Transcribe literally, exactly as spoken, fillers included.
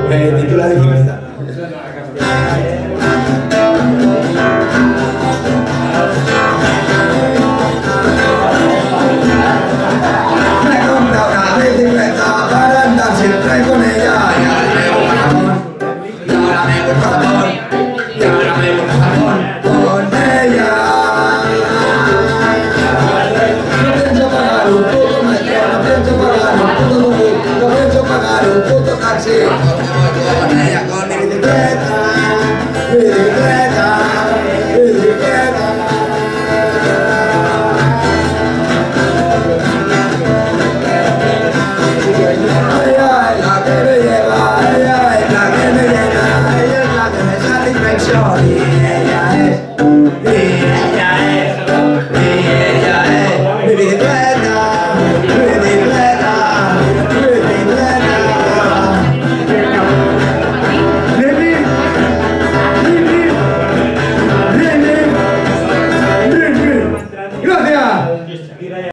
Me titula bicicleta. Me compra una bicicleta para andar siempre con ella. Y ahora me busca Japón. Y ahora me busca Japón. Y ahora me busca Japón con ella. No pienso pagar un puto metro, no pienso pagar un puto bus, no pienso pagar un puto taxi. Porque voy con ella con mi bicicleta, mi bicicleta.